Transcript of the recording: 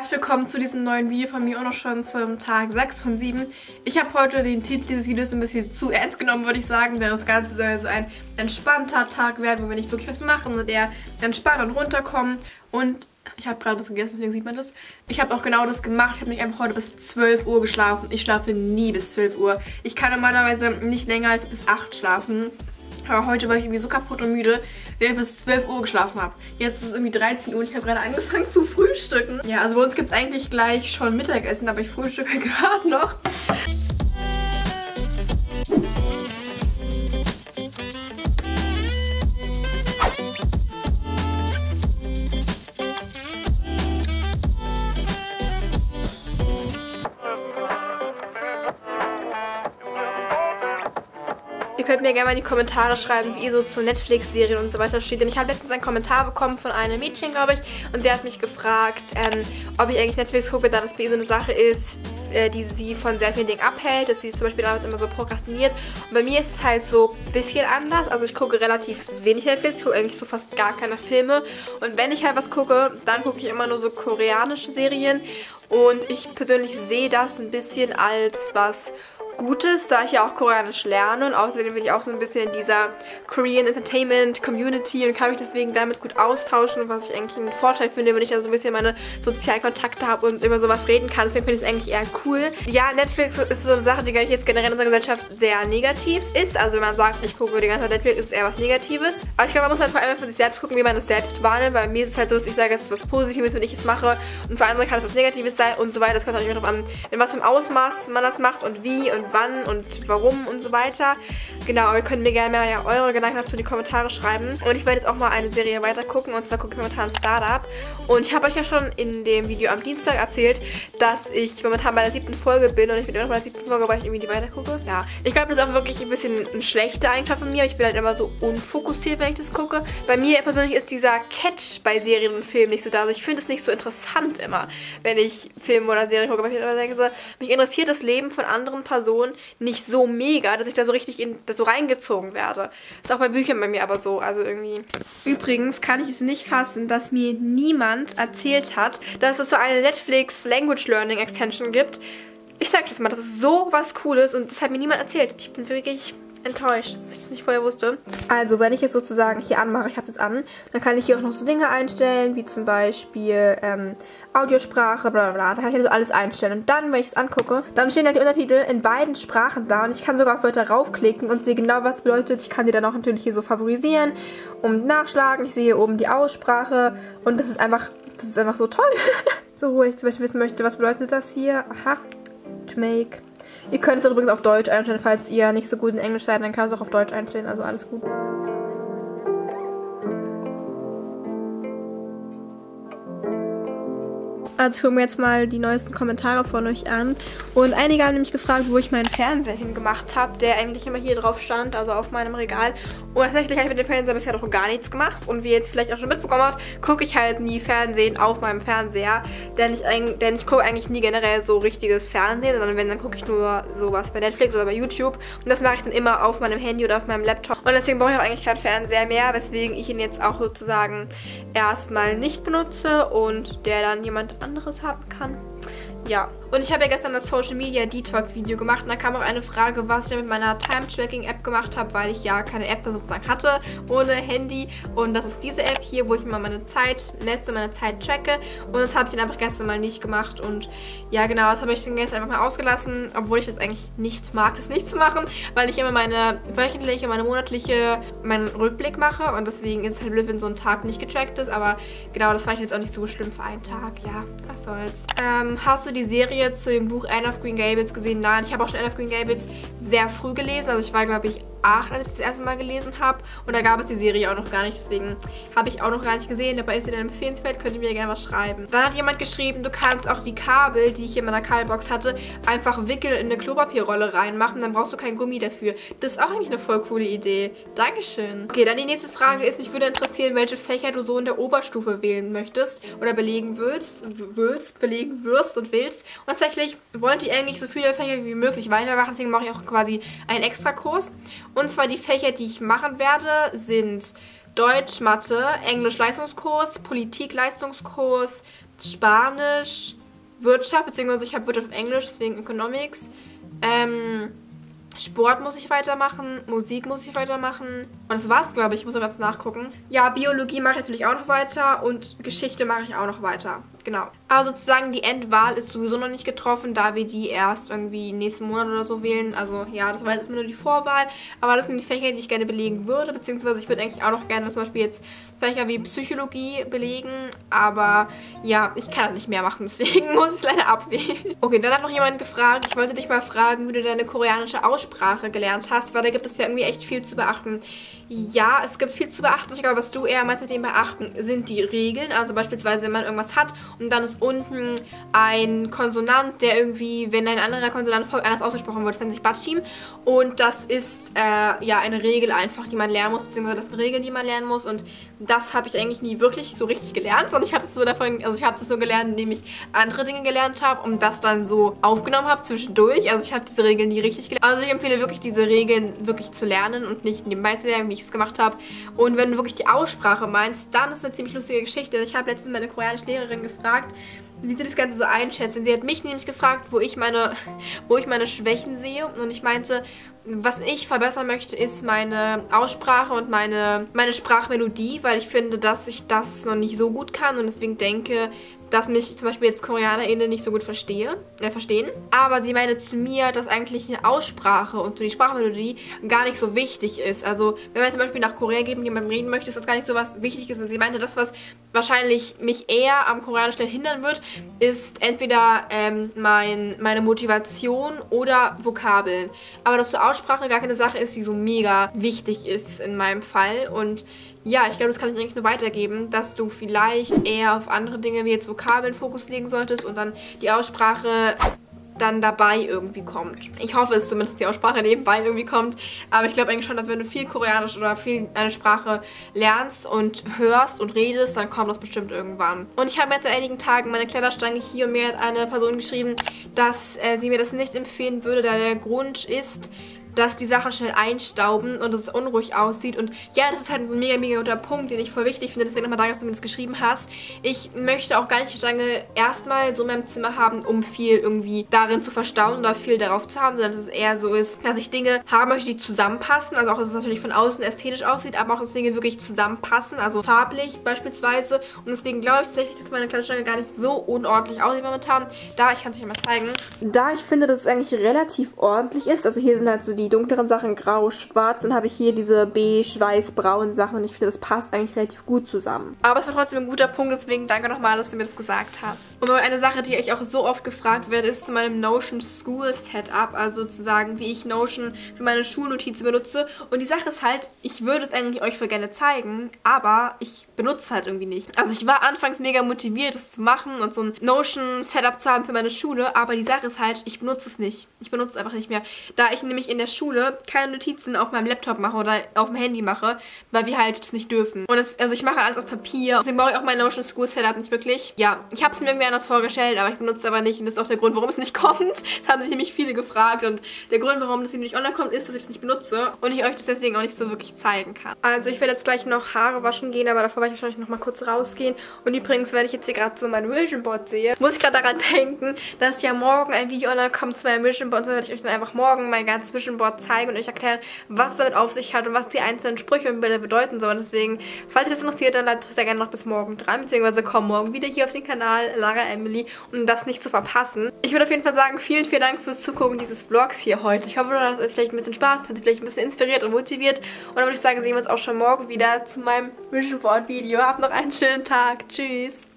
herzlich willkommen zu diesem neuen Video von mir, auch noch schon zum Tag 6 von 7. Ich habe heute den Titel dieses Videos ein bisschen zu ernst genommen, würde ich sagen, denn das Ganze soll so ein entspannter Tag werden, wo wir nicht wirklich was machen und eher entspannt und runterkommen. Und ich habe gerade was gegessen, deswegen sieht man das. Ich habe auch genau das gemacht. Ich habe mich einfach heute bis 12 Uhr geschlafen. Ich schlafe nie bis 12 Uhr. Ich kann normalerweise nicht länger als bis 8 schlafen. Aber heute war ich irgendwie so kaputt und müde, dass ich bis 12 Uhr geschlafen habe. Jetzt ist es irgendwie 13 Uhr und ich habe gerade angefangen zu frühstücken. Ja, also bei uns gibt es eigentlich gleich schon Mittagessen, aber ich frühstücke gerade noch. Ihr könnt mir gerne mal in die Kommentare schreiben, wie ihr so zu Netflix-Serien und so weiter steht. Denn ich habe letztens einen Kommentar bekommen von einem Mädchen, glaube ich. Und sie hat mich gefragt, ob ich eigentlich Netflix gucke, da das bei ihr so eine Sache ist, die sie von sehr vielen Dingen abhält. Dass sie zum Beispiel damit immer so prokrastiniert. Und bei mir ist es halt so ein bisschen anders. Also ich gucke relativ wenig Netflix. Ich gucke eigentlich so fast gar keine Filme. Und wenn ich halt was gucke, dann gucke ich immer nur so koreanische Serien. Und ich persönlich sehe das ein bisschen als was Gutes, da ich ja auch Koreanisch lerne und außerdem bin ich auch so ein bisschen in dieser Korean Entertainment Community und kann mich deswegen damit gut austauschen, was ich eigentlich einen Vorteil finde, wenn ich da so ein bisschen meine sozialen Kontakte habe und über sowas reden kann. Deswegen finde ich es eigentlich eher cool. Ja, Netflix ist so eine Sache, die, glaube ich, jetzt generell in unserer Gesellschaft sehr negativ ist. Also wenn man sagt, ich gucke die ganze Zeit Netflix, ist es eher was Negatives. Aber ich glaube, man muss halt vor allem für sich selbst gucken, wie man das selbst wahrnimmt. Weil bei mir ist es halt so, dass ich sage, es ist was Positives, wenn ich es mache und für andere kann es was Negatives sein und so weiter. Das kommt natürlich darauf an, in was für einem Ausmaß man das macht und wie und wann und warum und so weiter. Genau, aber ihr könnt mir gerne mal ja eure Gedanken dazu in die Kommentare schreiben. Und ich werde jetzt auch mal eine Serie weiter gucken und zwar gucke ich momentan Startup. Und ich habe euch ja schon in dem Video am Dienstag erzählt, dass ich momentan bei der 7. Folge bin und ich bin immer noch bei der 7. Folge, weil ich irgendwie die weiter gucke. Ja, ich glaube, das ist auch wirklich ein bisschen eine schlechte Eigenschaft von mir. Ich bin halt immer so unfokussiert, wenn ich das gucke. Bei mir persönlich ist dieser Catch bei Serien und Filmen nicht so da. Also ich finde es nicht so interessant immer, wenn ich Filme oder Serien gucke. Weil ich immer denke so, mich interessiert das Leben von anderen Personen nicht so mega, dass ich da so richtig in das so reingezogen werde. Ist auch bei Büchern bei mir aber so, also irgendwie. Übrigens kann ich es nicht fassen, dass mir niemand erzählt hat, dass es so eine Netflix Language Learning Extension gibt. Ich sag das mal, das ist so was Cooles und das hat mir niemand erzählt. Ich bin wirklich enttäuscht, dass ich das nicht vorher wusste. Also, wenn ich es sozusagen hier anmache, ich habe es jetzt an, dann kann ich hier auch noch so Dinge einstellen, wie zum Beispiel Audiosprache, bla bla bla. Da kann ich also alles einstellen. Und dann, wenn ich es angucke, dann stehen halt die Untertitel in beiden Sprachen da. Und ich kann sogar auf Wörter raufklicken und sehe genau, was bedeutet. Ich kann die dann auch natürlich hier so favorisieren und nachschlagen. Ich sehe hier oben die Aussprache und das ist einfach so toll. So, wo ich zum Beispiel wissen möchte, was bedeutet das hier? Aha. To make. Ihr könnt es auch übrigens auf Deutsch einstellen, falls ihr nicht so gut in Englisch seid, dann könnt ihr es auch auf Deutsch einstellen, also alles gut. Also ich gucke mir jetzt mal die neuesten Kommentare von euch an. Und einige haben nämlich gefragt, wo ich meinen Fernseher hingemacht habe, der eigentlich immer hier drauf stand, also auf meinem Regal. Und tatsächlich habe ich mit dem Fernseher bisher noch gar nichts gemacht. Und wie ihr jetzt vielleicht auch schon mitbekommen habt, gucke ich halt nie Fernsehen auf meinem Fernseher. Denn ich gucke eigentlich nie generell so richtiges Fernsehen, sondern wenn, dann gucke ich nur sowas bei Netflix oder bei YouTube. Und das mache ich dann immer auf meinem Handy oder auf meinem Laptop. Und deswegen brauche ich auch eigentlich keinen Fernseher mehr, weswegen ich ihn jetzt auch sozusagen erstmal nicht benutze und der dann jemand anderes haben kann. Ja, und ich habe ja gestern das Social Media Detox Video gemacht und da kam auch eine Frage, was ich denn mit meiner Time-Tracking-App gemacht habe, weil ich ja keine App da sozusagen hatte, ohne Handy. Und das ist diese App hier, wo ich immer meine Zeit messe, meine Zeit tracke. Und das habe ich dann einfach gestern mal nicht gemacht. Und ja, genau, das habe ich dann gestern einfach mal ausgelassen, obwohl ich das eigentlich nicht mag, das nicht zu machen, weil ich immer meine wöchentliche, meine monatliche, meinen Rückblick mache. Und deswegen ist es halt blöd, wenn so ein Tag nicht getrackt ist. Aber genau, das fand ich jetzt auch nicht so schlimm für einen Tag. Ja, was soll's. Hast du die Serie zu dem Buch Anne of Green Gables gesehen? Nein, ich habe auch schon Anne of Green Gables sehr früh gelesen. Also ich war, glaube ich, 8, als ich das erste Mal gelesen habe. Und da gab es die Serie auch noch gar nicht. Deswegen habe ich auch noch gar nicht gesehen. Dabei ist sie dann empfehlenswert. Könnt ihr mir gerne was schreiben. Dann hat jemand geschrieben, du kannst auch die Kabel, die ich in meiner Kabelbox hatte, einfach wickeln in eine Klopapierrolle reinmachen. Dann brauchst du kein Gummi dafür. Das ist auch eigentlich eine voll coole Idee. Dankeschön. Okay, dann die nächste Frage ist, mich würde interessieren, welche Fächer du so in der Oberstufe wählen möchtest oder belegen wirst und willst. Und tatsächlich wollte ich eigentlich so viele Fächer wie möglich weitermachen. Deswegen mache ich auch quasi einen Extrakurs. Und zwar die Fächer, die ich machen werde, sind Deutsch, Mathe, Englisch-Leistungskurs, Politik-Leistungskurs, Spanisch, Wirtschaft, beziehungsweise ich habe Wirtschaft auf Englisch, deswegen Economics. Sport muss ich weitermachen, Musik muss ich weitermachen. Und das war's, glaube ich. Ich muss noch ganz nachgucken. Ja, Biologie mache ich natürlich auch noch weiter und Geschichte mache ich auch noch weiter. Genau. Aber sozusagen die Endwahl ist sowieso noch nicht getroffen, da wir die erst irgendwie nächsten Monat oder so wählen. Also ja, das war jetzt nur die Vorwahl. Aber das sind die Fächer, die ich gerne belegen würde. Beziehungsweise ich würde eigentlich auch noch gerne zum Beispiel jetzt Fächer wie Psychologie belegen. Aber ja, ich kann das nicht mehr machen. Deswegen muss ich es leider abwählen. Okay, dann hat noch jemand gefragt. Ich wollte dich mal fragen, wie du deine koreanische Aussprache gelernt hast. Weil da gibt es ja irgendwie echt viel zu beachten. Ja, es gibt viel zu beachten. Ich glaube, was du eher meinst mit dem Beachten, sind die Regeln. Also beispielsweise, wenn man irgendwas hat und dann ist unten ein Konsonant, der irgendwie, wenn ein anderer Konsonant folgt, anders ausgesprochen wird, das nennt sich Bachim. Und das ist ja eine Regel einfach, die man lernen muss, beziehungsweise das sind Regeln, die man lernen muss. Und das habe ich eigentlich nie wirklich so richtig gelernt, sondern ich habe es so so gelernt, indem ich andere Dinge gelernt habe und das dann so aufgenommen habe zwischendurch. Also ich habe diese Regeln nie richtig gelernt. Also ich empfehle wirklich, diese Regeln wirklich zu lernen und nicht nebenbei zu lernen, wie ich es gemacht habe. Und wenn du wirklich die Aussprache meinst, dann ist es eine ziemlich lustige Geschichte. Ich habe letztens meine koreanische Lehrerin gefragt, wie sie das Ganze so einschätzt. Sie hat mich nämlich gefragt, wo ich meine Schwächen sehe. Und ich meinte, was ich verbessern möchte, ist meine Aussprache und meine Sprachmelodie, weil ich finde, dass ich das noch nicht so gut kann und deswegen denke, dass mich zum Beispiel jetzt KoreanerInnen nicht so gut verstehen. Aber sie meinte zu mir, dass eigentlich eine Aussprache und so die Sprachmelodie gar nicht so wichtig ist. Also wenn man zum Beispiel nach Korea geht und jemandem reden möchte, ist das gar nicht so was Wichtiges. Und sie meinte, das, was wahrscheinlich mich eher am Koreanisch hindern wird, ist entweder meine Motivation oder Vokabeln. Aber dass zur Aussprache gar keine Sache ist, die so mega wichtig ist in meinem Fall. Und ja, ich glaube, das kann ich eigentlich nur weitergeben, dass du vielleicht eher auf andere Dinge wie jetzt Vokabeln Fokus legen solltest und dann die Aussprache dann dabei irgendwie kommt. Ich hoffe es zumindest, die Aussprache nebenbei irgendwie kommt, aber ich glaube eigentlich schon, dass wenn du viel Koreanisch oder viel eine Sprache lernst und hörst und redest, dann kommt das bestimmt irgendwann. Und ich habe jetzt seit einigen Tagen meine Kleiderstange hier und mir hat eine Person geschrieben, dass sie mir das nicht empfehlen würde, da der Grund ist, dass die Sachen schnell einstauben und es unruhig aussieht. Und ja, das ist halt ein mega, mega guter Punkt, den ich voll wichtig finde. Deswegen nochmal danke, dass du mir das geschrieben hast. Ich möchte auch gar nicht die Stange erstmal so in meinem Zimmer haben, um viel irgendwie darin zu verstauen oder viel darauf zu haben, sondern dass es eher so ist, dass ich Dinge haben möchte, die zusammenpassen. Also auch, dass es natürlich von außen ästhetisch aussieht, aber auch, dass Dinge wirklich zusammenpassen. Also farblich beispielsweise. Und deswegen glaube ich tatsächlich, dass meine Kleiderstange gar nicht so unordentlich aussieht momentan. Ich kann es euch mal zeigen. Da ich finde, dass es eigentlich relativ ordentlich ist. Also hier sind halt so die dunkleren Sachen grau, schwarz. Dann habe ich hier diese beige, weiß, braun Sachen und ich finde, das passt eigentlich relativ gut zusammen. Aber es war trotzdem ein guter Punkt, deswegen danke nochmal, dass du mir das gesagt hast. Und eine Sache, die ich auch so oft gefragt werde, ist zu meinem Notion School Setup, also sozusagen, wie ich Notion für meine Schulnotizen benutze. Und die Sache ist halt, ich würde es eigentlich euch voll gerne zeigen, aber ich benutze es halt irgendwie nicht. Also ich war anfangs mega motiviert, das zu machen und so ein Notion Setup zu haben für meine Schule, aber die Sache ist halt, ich benutze es nicht. Ich benutze es einfach nicht mehr, da ich nämlich in der Schule keine Notizen auf meinem Laptop mache oder auf dem Handy mache, weil wir halt das nicht dürfen. Und also ich mache alles auf Papier. Deswegen brauche ich auch mein Notion School Setup nicht wirklich. Ja, ich habe es mir irgendwie anders vorgestellt, aber ich benutze es aber nicht. Und das ist auch der Grund, warum es nicht kommt. Das haben sich nämlich viele gefragt. Und der Grund, warum das nicht online kommt, ist, dass ich es nicht benutze. Und ich euch das deswegen auch nicht so wirklich zeigen kann. Also ich werde jetzt gleich noch Haare waschen gehen, aber davor werde ich wahrscheinlich noch mal kurz rausgehen. Und übrigens, wenn ich jetzt hier gerade so mein Vision Board sehe, muss ich gerade daran denken, dass ja morgen ein Video online kommt zu meinem Vision Board. Und so werde ich euch dann einfach morgen mein ganzes Vision Board zeigen und euch erklären, was damit auf sich hat und was die einzelnen Sprüche und Bilder bedeuten sollen. Deswegen, falls euch das interessiert, dann bleibt sehr gerne noch bis morgen dran, beziehungsweise komm morgen wieder hier auf den Kanal Lara Emily, um das nicht zu verpassen. Ich würde auf jeden Fall sagen, vielen, vielen Dank fürs Zugucken dieses Vlogs hier heute. Ich hoffe, du hast vielleicht ein bisschen Spaß, hat vielleicht ein bisschen inspiriert und motiviert. Und dann würde ich sagen, sehen wir uns auch schon morgen wieder zu meinem Vision Board Video. Habt noch einen schönen Tag. Tschüss!